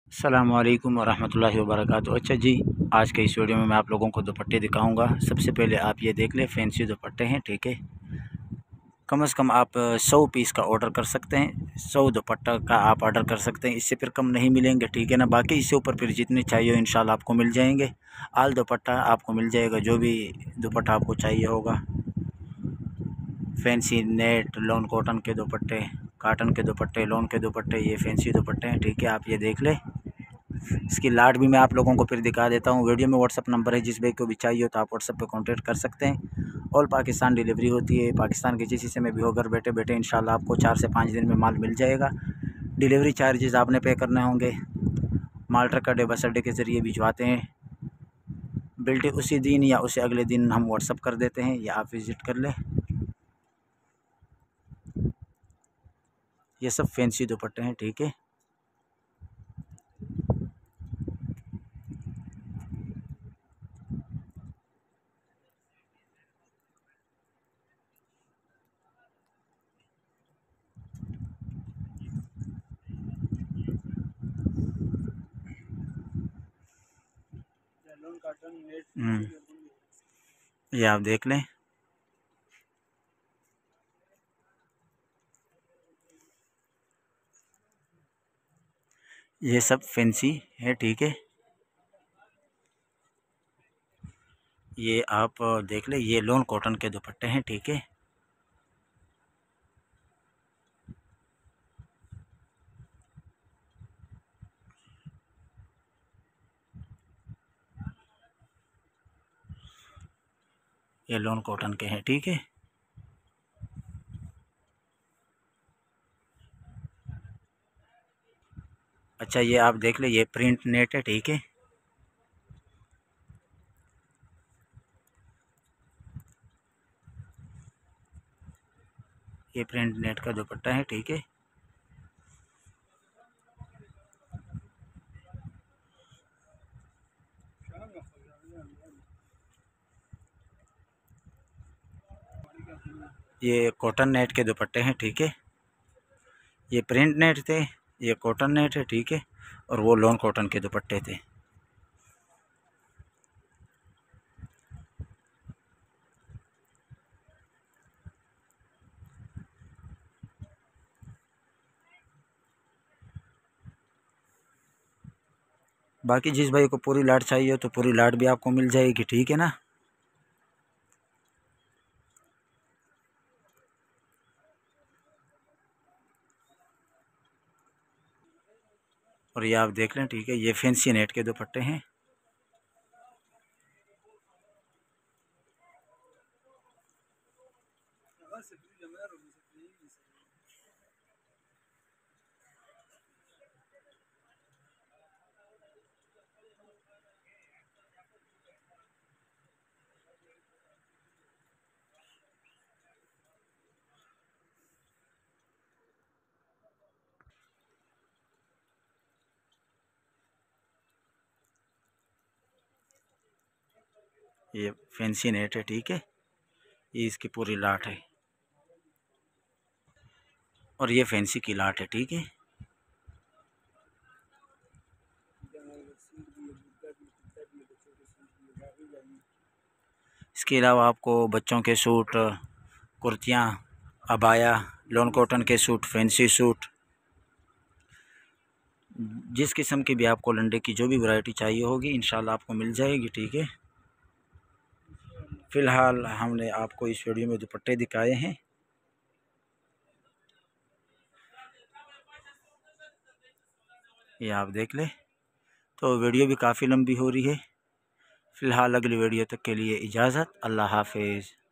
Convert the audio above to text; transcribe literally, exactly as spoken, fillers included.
अस्सलामुअलैकुम वरहमतुल्लाहि वबरकातुहू। अच्छा जी, आज के इस वीडियो में मैं आप लोगों को दुपट्टे दिखाऊंगा। सबसे पहले आप ये देख लें, फैंसी दुपट्टे हैं, ठीक है। कम से कम आप सौ पीस का ऑर्डर कर सकते हैं, सौ दुपट्टा का आप ऑर्डर कर सकते हैं। इससे फिर कम नहीं मिलेंगे, ठीक है ना। बाकी इससे ऊपर फिर जितने चाहिए हो इंशाल्लाह आपको मिल जाएंगे। आल दुपट्टा आपको मिल जाएगा, जो भी दुपट्टा आपको चाहिए होगा। फैंसी नेट लॉन कॉटन के दुपट्टे, काटन के दुपट्टे, लॉन के दुपट्टे, ये फैंसी दुपट्टे हैं, ठीक है। आप ये देख लें। इसकी लाट भी मैं आप लोगों को फिर दिखा देता हूँ। वीडियो में व्हाट्सअप नंबर है, जिस भाई को भी चाहिए हो तो आप व्हाट्सअप पे कांटेक्ट कर सकते हैं। ऑल पाकिस्तान डिलीवरी होती है। पाकिस्तान के जिस हिस्से में भी हो, घर बैठे बैठे इंशाल्लाह आपको चार से पाँच दिन में माल मिल जाएगा। डिलीवरी चार्जेस आपने पे करने होंगे। माल ट्रक अड्डे, बस अड्डे के ज़रिए भिजवाते हैं। बिल्टी उसी दिन या उसे अगले दिन हम व्हाट्सअप कर देते हैं, या आप विज़िट कर लें। ये सब फैंसी दुपट्टे हैं, ठीक है। हम्म, ये आप देख लें। ये सब फैंसी है, ठीक है। ये आप देख लें, ये लॉन कॉटन के दुपट्टे हैं, ठीक है। ये लॉन कॉटन के हैं, ठीक है। अच्छा, ये आप देख लें, ये प्रिंट नेट है, ठीक है। ये प्रिंट नेट का दुपट्टा है, ठीक है। ये कॉटन नेट के दुपट्टे हैं, ठीक है। ये प्रिंट नेट थे, ये कॉटन नेट है, ठीक है। और वो लॉन कॉटन के दुपट्टे थे। बाकी जिस भाई को पूरी लाट चाहिए हो तो पूरी लाट भी आपको मिल जाएगी, ठीक है ना। और ये आप देख लें, ठीक है। ये फैंसी नेट के दुपट्टे हैं। ये फैंसी नेट है, ठीक है। ये इसकी पूरी लाट है, और ये फैंसी की लाट है, ठीक है। इसके अलावा आपको बच्चों के सूट, कुर्तियाँ, अबाया, लॉन कॉटन के सूट, फैंसी सूट, जिस किस्म की भी आपको लंडे की जो भी वैरायटी चाहिए होगी इंशाल्लाह आपको मिल जाएगी, ठीक है। फ़िलहाल हमने आपको इस वीडियो में दुपट्टे दिखाए हैं। ये आप देख लें। तो वीडियो भी काफ़ी लंबी हो रही है। फ़िलहाल अगली वीडियो तक के लिए इजाज़त। अल्लाह हाफ़िज़।